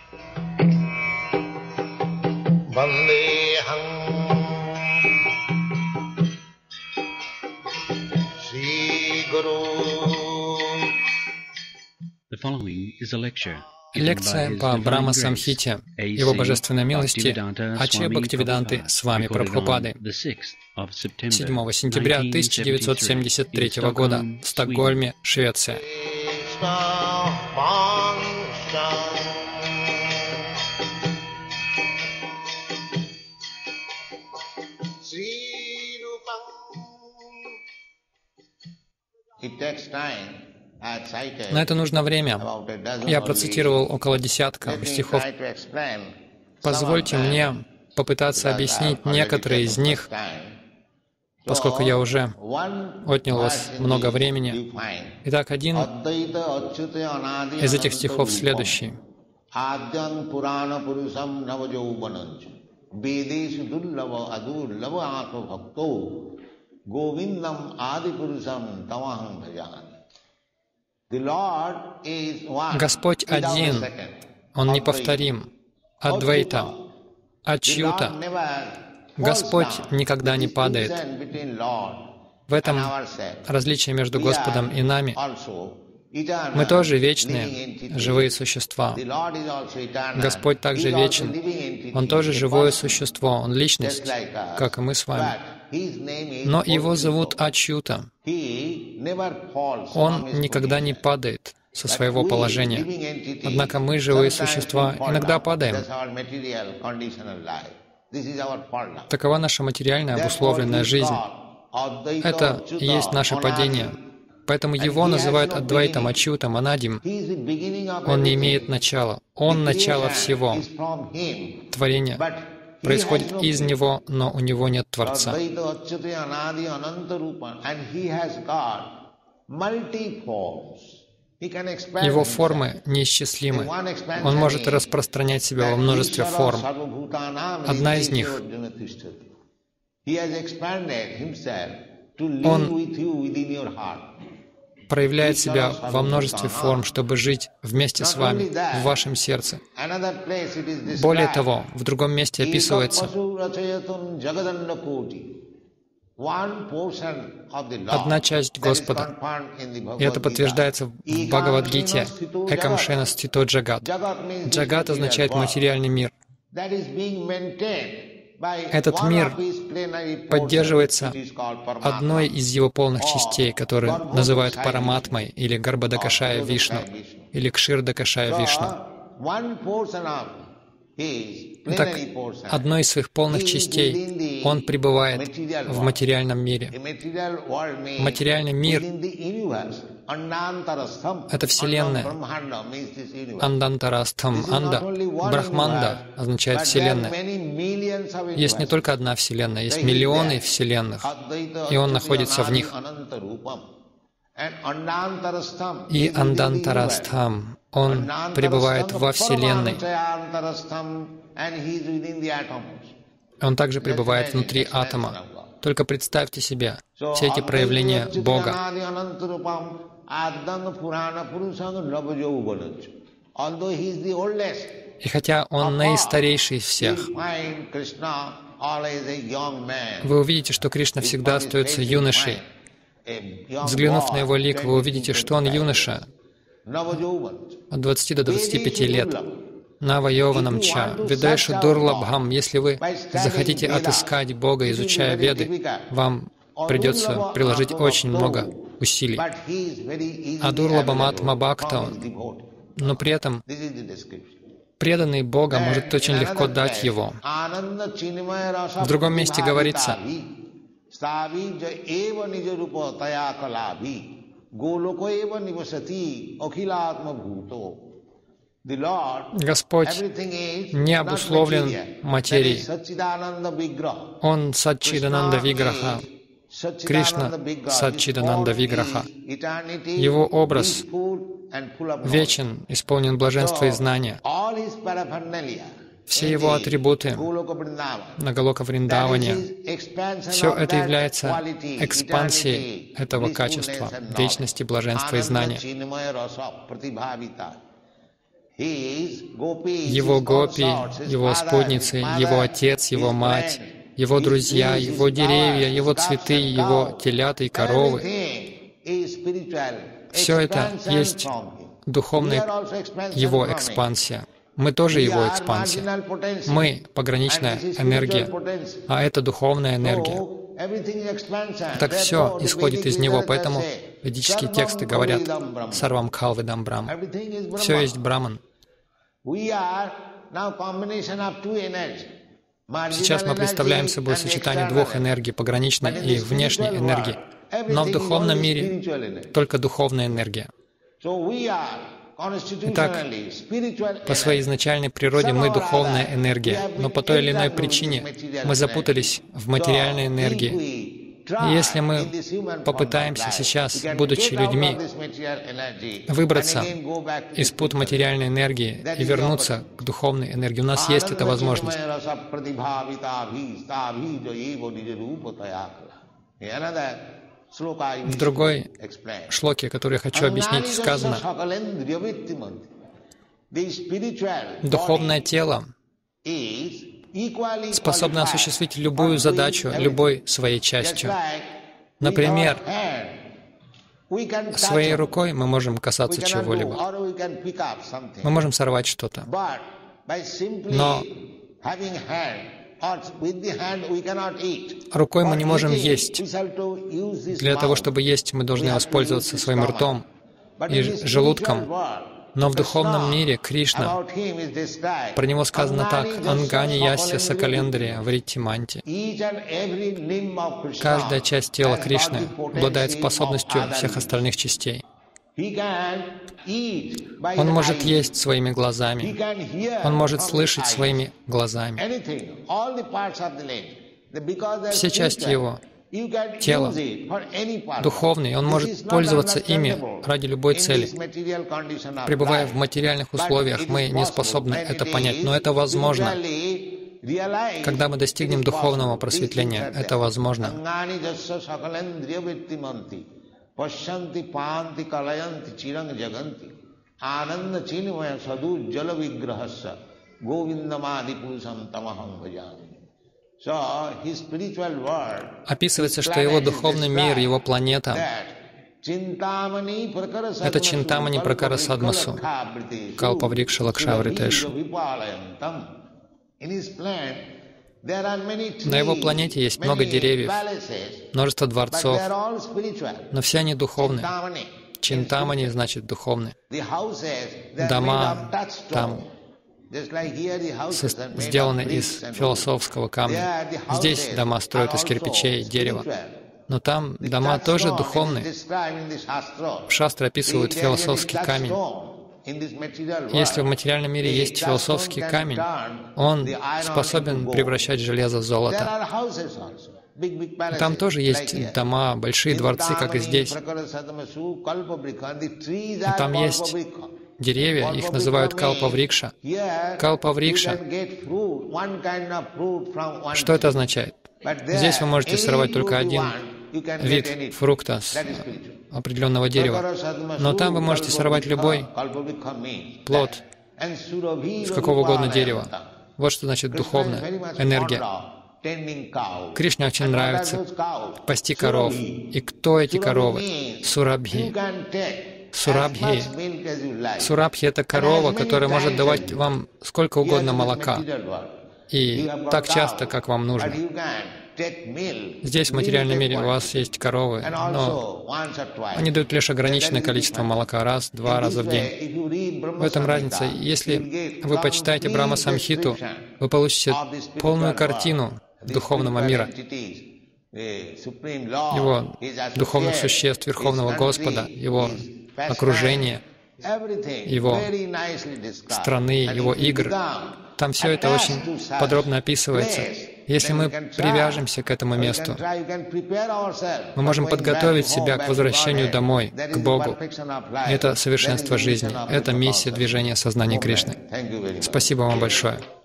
Лекция по Брахма Самхите, Его Божественной милости, Аче Бхактивиданты Свами Прабхупады, 7 сентября 1973 года, в Стокгольме, Швеция. На это нужно время. Я процитировал около десятка стихов. Позвольте мне попытаться объяснить некоторые из них, поскольку я уже отнял у вас много времени. Итак, один из этих стихов следующий. Господь один, Он неповторим, Адвайта, Ачьюта. Господь никогда не падает. В этом различие между Господом и нами. Мы тоже вечные, живые существа. Господь также вечен. Он тоже живое существо, Он личность, как и мы с вами. Но Его зовут Ачьюта. Он никогда не падает со своего положения. Однако мы, живые существа, иногда падаем. Такова наша материальная обусловленная жизнь. Это и есть наше падение. Поэтому Его называют Адвайтом, Ачьютом, Анадим. Он не имеет начала. Он начало всего. Творение происходит из Него, но у Него нет Творца. Его формы неисчислимы. Он может распространять себя во множестве форм. Одна из них — Он проявляет себя во множестве форм, чтобы жить вместе с вами, в вашем сердце. Более того, в другом месте описывается одна часть Господа. И это подтверждается в Бхагавад-гите «Экам-шена стито джагат». Джагат означает материальный мир. Этот мир поддерживается одной из его полных частей, которую называют Параматмой, или Гарбхадакашая Вишну, или Кширдакашая Вишну. Итак, одной из своих полных частей Он пребывает в материальном мире. Материальный мир — это Вселенная. Андантарастхам. Анда, Брахманда означает Вселенная. Есть не только одна Вселенная, есть миллионы Вселенных, и Он находится в них. И Андантарастхам. Он пребывает во Вселенной. Он также пребывает внутри атома. Только представьте себе все эти проявления Бога. И хотя Он наистарейший из всех, вы увидите, что Кришна всегда остается юношей. Взглянув на Его лик, вы увидите, что Он юноша от 20 до 25 лет. Нава Йованам Ча, Ведайшу Дурлабхам. Если вы захотите отыскать Бога, изучая Веды, вам придется приложить очень много усилий. А Дурлабхам Атма Бхакта, но при этом преданный Бога может очень легко дать Его. В другом месте говорится: Господь не обусловлен материей. Он Саччидананда Виграха. Кришна Саччидананда Виграха. Его образ вечен, исполнен блаженства и знания. Все Его атрибуты на Галока Вриндаване, все это является экспансией этого качества, вечности, блаженства и знания. Его гопи, его спутницы, его отец, его мать, его друзья, его деревья, его цветы, его телята и коровы. Все это есть духовная его экспансия. Мы тоже его экспансия. Мы — пограничная энергия, а это духовная энергия. Так все исходит из него, поэтому ведические тексты говорят «Сарвам кхалвидам Брахма». Все есть Браман. Сейчас мы представляем собой сочетание двух энергий, пограничной и внешней энергии. Но в духовном мире только духовная энергия. Итак, по своей изначальной природе мы духовная энергия, но по той или иной причине мы запутались в материальной энергии. И если мы попытаемся сейчас, будучи людьми, выбраться из пут материальной энергии и вернуться к духовной энергии, у нас есть эта возможность. В другой шлоке, которую я хочу объяснить, сказано: духовное тело способно осуществить любую задачу любой своей частью. Например, своей рукой мы можем касаться чего-либо. Мы можем сорвать что-то. Но рукой мы не можем есть. Для того, чтобы есть, мы должны воспользоваться своим ртом и желудком. Но в духовном мире Кришна, про него сказано так: «Ангани ясья сакалендрия вриттиманти». Каждая часть тела Кришны обладает способностью всех остальных частей. Он может есть своими глазами. Он может слышать своими глазами. Все части его тела духовные, он может пользоваться ими ради любой цели. Пребывая в материальных условиях, мы не способны это понять, но это возможно. Когда мы достигнем духовного просветления, это возможно. Описывается, что его духовный мир, его планета — это Чинтамани Пракара Садмасу, Калпаврикша Лакшавритешу. На его планете есть много деревьев, множество дворцов, но все они духовные. Чинтамани значит духовные. Дома там сделаны из философского камня. Здесь дома строят из кирпичей, дерева. Но там дома тоже духовные. Шастры описывают философский камень. Если в материальном мире есть философский камень, он способен превращать железо в золото. Там тоже есть дома, большие дворцы, как и здесь. Там есть деревья, их называют калпаврикша. Калпаврикша. Что это означает? Здесь вы можете сорвать только один вид фрукта с определенного дерева. Но там вы можете сорвать любой плод с какого угодно дерева. Вот что значит духовная энергия. Кришне очень нравится пасти коров. И кто эти коровы? Сурабхи. Сурабхи. Сурабхи — это корова, которая может давать вам сколько угодно молока. И так часто, как вам нужно. Здесь, в материальном мире, у вас есть коровы, но они дают лишь ограниченное количество молока, раз-два раза в день. В этом разница. Если вы почитаете Брахма Самхиту, вы получите полную картину духовного мира, его духовных существ, Верховного Господа, его окружения, его страны, его игр. Там все это очень подробно описывается. Если мы привяжемся к этому месту, мы можем подготовить себя к возвращению домой, к Богу. Это совершенство жизни. Это миссия движения сознания Кришны. Спасибо вам большое.